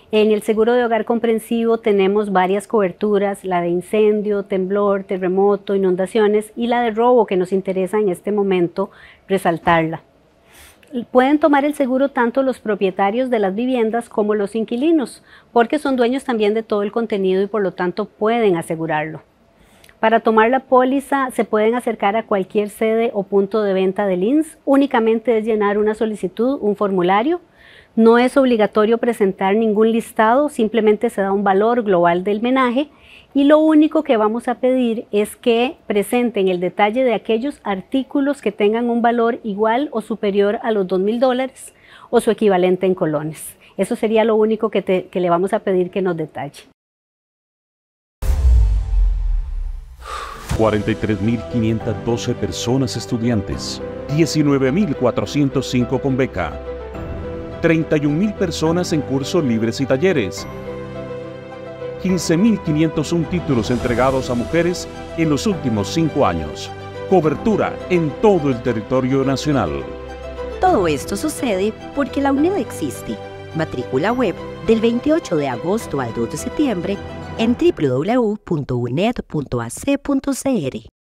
En el seguro de hogar comprensivo tenemos varias coberturas, la de incendio, temblor, terremoto, inundaciones y la de robo, que nos interesa en este momento resaltarla. Pueden tomar el seguro tanto los propietarios de las viviendas como los inquilinos, porque son dueños también de todo el contenido y por lo tanto pueden asegurarlo. Para tomar la póliza se pueden acercar a cualquier sede o punto de venta del INSS, únicamente es llenar una solicitud, un formulario. No es obligatorio presentar ningún listado, simplemente se da un valor global del menaje y lo único que vamos a pedir es que presenten el detalle de aquellos artículos que tengan un valor igual o superior a los $2,000 o su equivalente en colones. Eso sería lo único que le vamos a pedir que nos detalle. 43.512 personas estudiantes, 19.405 con beca, 31.000 personas en cursos libres y talleres, 15.501 títulos entregados a mujeres en los últimos 5 años. Cobertura en todo el territorio nacional. Todo esto sucede porque la UNED existe. Matrícula web del 28 de agosto al 2 de septiembre en www.uned.ac.cr.